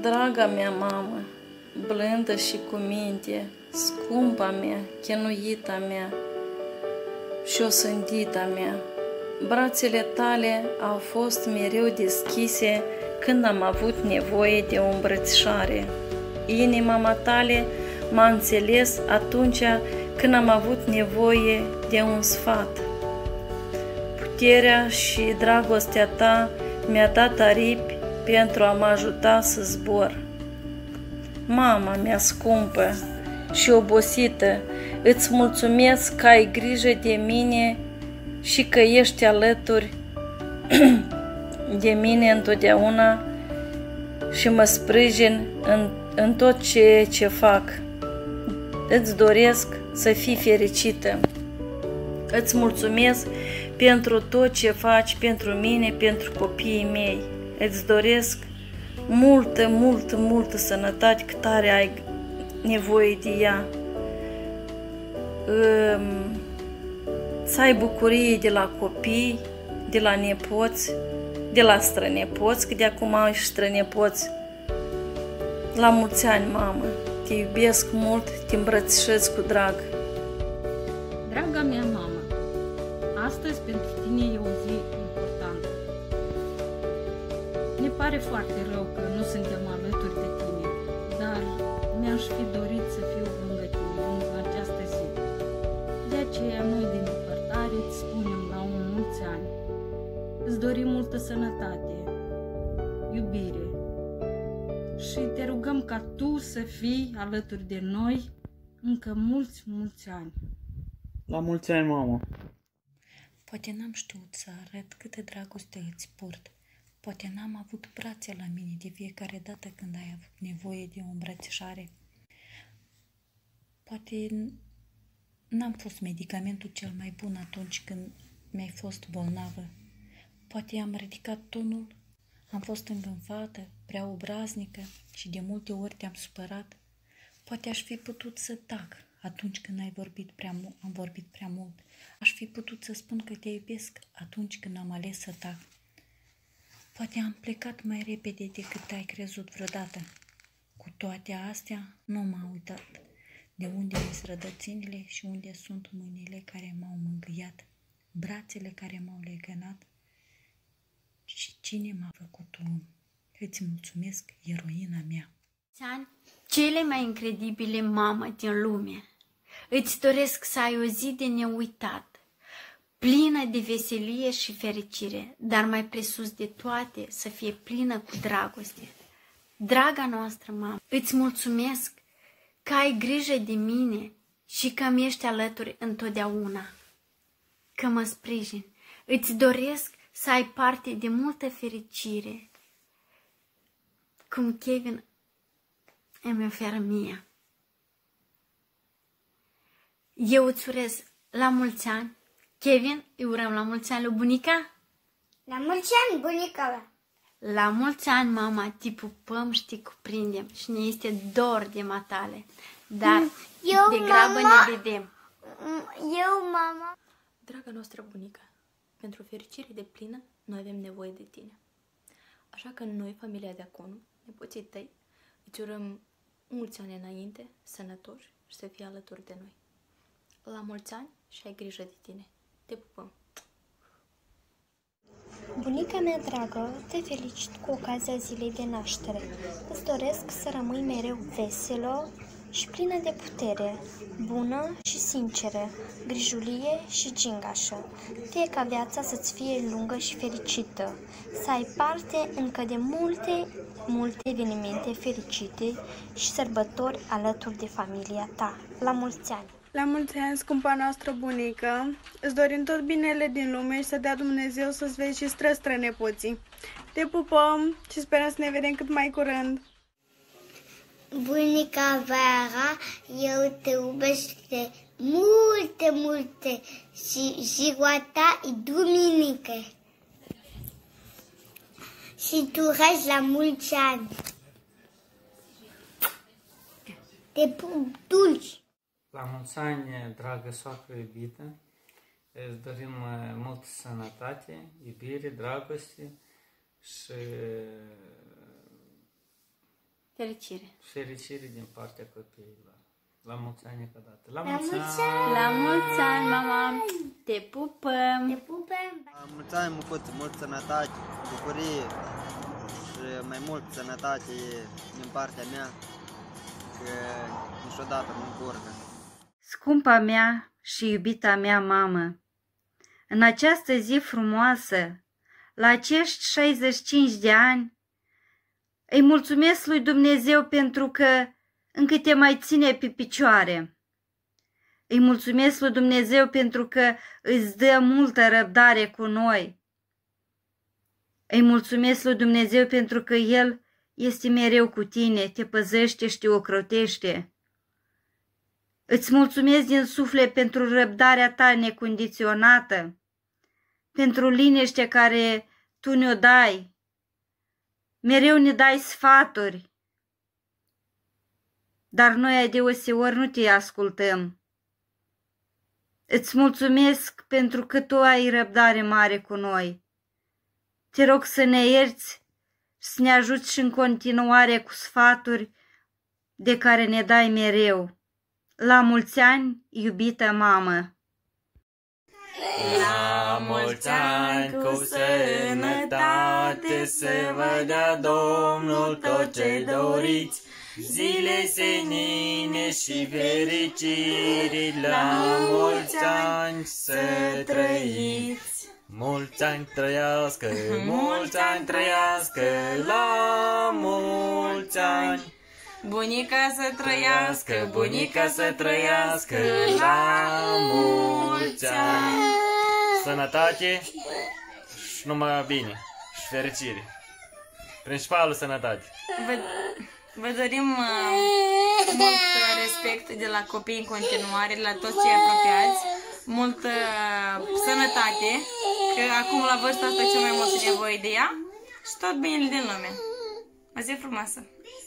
Draga mea mamă, blândă și cu minte, scumpa mea, chinuita mea și osândita mea, brațele tale au fost mereu deschise când am avut nevoie de o îmbrățișare. Inima tale m-a înțeles atunci când am avut nevoie de un sfat. Puterea și dragostea ta mi-a dat aripi pentru a mă ajuta să zbor. Mama mea scumpă și obosită, îți mulțumesc că ai grijă de mine și că ești alături de mine întotdeauna și mă sprijin în tot ceea ce fac. Îți doresc să fii fericită. Îți mulțumesc pentru tot ce faci pentru mine, pentru copiii mei. Îți doresc multă, multă, multă sănătate, cât tare ai nevoie de ea. Să ai bucurie de la copii, de la nepoți, de la strănepoți, că de acum ai și strănepoți. La mulți ani, mamă! Te iubesc mult, te îmbrățișez cu drag. Draga mea mamă, astăzi pentru tine e o zi importantă. Ne pare foarte rău că nu suntem alături de tine, dar mi-aș fi dorit să fiu lângă tine în această zi. De aceea noi din depărtare îți spunem la mulți ani. Îți dorim multă sănătate, iubire și te rugăm ca tu să fii alături de noi încă mulți, mulți ani. La mulți ani, mamă! Poate n-am știut să arăt câtă dragoste îți port. Poate n-am avut brațe la mine de fiecare dată când ai avut nevoie de o îmbrățișare. Poate n-am fost medicamentul cel mai bun atunci când mi-ai fost bolnavă. Poate am ridicat tonul, am fost îngânfată, prea obraznică și de multe ori te-am supărat. Poate aș fi putut să tac atunci când am vorbit prea mult. Aș fi putut să spun că te iubesc atunci când am ales să tac. Poate am plecat mai repede decât ai crezut vreodată. Cu toate astea, nu m-am uitat de unde sunt rădăținile și unde sunt mâinile care m-au mângâiat, brațele care m-au legănat și cine m-a făcut om. Îți mulțumesc, eroina mea. Cele mai incredibile mamă din lume. Îți doresc să ai o zi de neuitat, plină de veselie și fericire, dar mai presus de toate să fie plină cu dragoste. Draga noastră mamă, îți mulțumesc că ai grijă de mine și că mi ești alături întotdeauna, că mă sprijin. Îți doresc să ai parte de multă fericire, cum Kevin îmi oferă mie. Eu îți urez la mulți ani. Kevin, îi urăm la mulți ani lui bunica. La mulți ani, bunica. La mulți ani, mama, te pupăm și te cuprindem și ne este dor de matale. Dar degrabă ne vedem. Eu, mama. Draga noastră bunică, pentru fericire de plină, noi avem nevoie de tine. Așa că noi, familia de acum, nepoții tăi, îți urăm mulți ani înainte, sănătoși și să fii alături de noi. La mulți ani și ai grijă de tine. Te pupăm! Bunica mea dragă, te felicit cu ocazia zilei de naștere. Îți doresc să rămâi mereu veselă și plină de putere, bună și sinceră, grijulie și gingașă. Fie ca viața să-ți fie lungă și fericită, să ai parte încă de multe evenimente fericite și sărbători alături de familia ta. La mulți ani! La mulți ani, scumpa noastră bunică, îți dorim tot binele din lume și să dea Dumnezeu să-ți vezi și strănepoții. Te pupăm și sperăm să ne vedem cât mai curând. Bunica Vera, eu te iubesc de multe și ziua ta e duminică. Și tu urezi la mulți ani. Te pup dulci. La mulți ani, dragă soacră iubită, îți dorim multă sănătate, iubire, dragoste și fericire. Fericire din partea copiilor. La mulți ani încă o dată. La mulți ani! La mulți ani, mama! Te pupăm! Te pupăm! La mulți ani, măcuță, mult sănătate, bucurie și mai mult sănătate din partea mea, că niciodată nu încurcă. Scumpa mea și iubita mea mamă, în această zi frumoasă, la acești 65 de ani, îi mulțumesc lui Dumnezeu pentru că încă te mai ține pe picioare. Îi mulțumesc lui Dumnezeu pentru că îți dă multă răbdare cu noi. Îi mulțumesc lui Dumnezeu pentru că El este mereu cu tine, te păzește și te ocrotește. Îți mulțumesc din suflet pentru răbdarea ta necondiționată, pentru liniștea care tu ne-o dai. Mereu ne dai sfaturi, dar noi adeoseori nu te ascultăm. Îți mulțumesc pentru că tu ai răbdare mare cu noi. Te rog să ne ierți și să ne ajuți și în continuare cu sfaturi de care ne dai mereu. La mulți ani, iubită mamă! La mulți ani cu sănătate, să vă dea Domnul tot ce doriți, zile senine și fericiri, la mulți ani să trăiți. Mulți ani trăiască, mulți ani trăiască, la mulți ani. Bunica să trăiască, bunica să trăiască, la mulți ani. Sănătate și numai bine și fericire. Principalul sănătate. Vă dorim mult respect de la copii în continuare, la toți cei apropiați, multă sănătate, că acum la vârsta asta cel mai mult e nevoie de ea și tot binele din lume. O zi frumoasă!